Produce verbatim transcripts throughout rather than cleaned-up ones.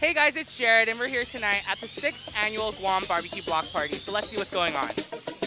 Hey guys, it's Jared and we're here tonight at the sixth annual Guam B B Q Block Party. So let's see what's going on.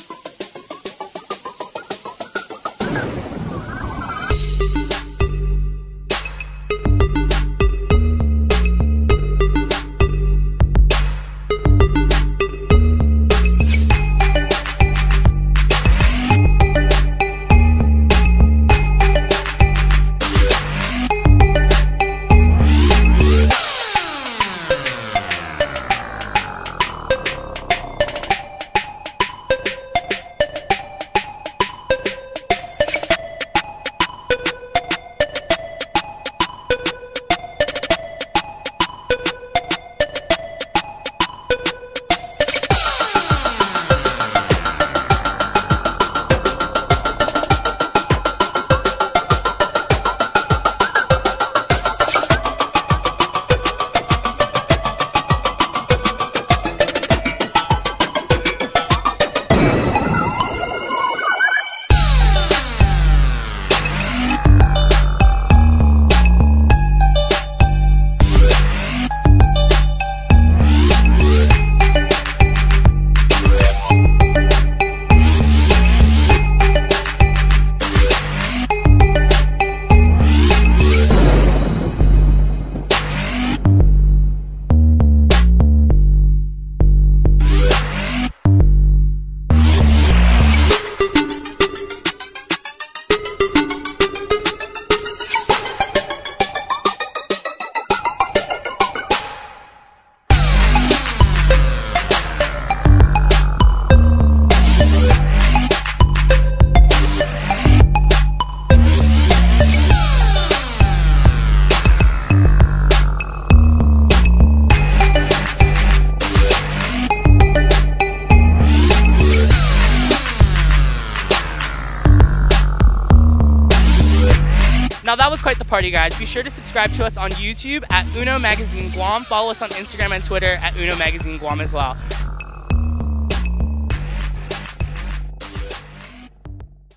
Now that was quite the party, guys. Be sure to subscribe to us on YouTube at Uno Magazine Guam. Follow us on Instagram and Twitter at Uno Magazine Guam as well.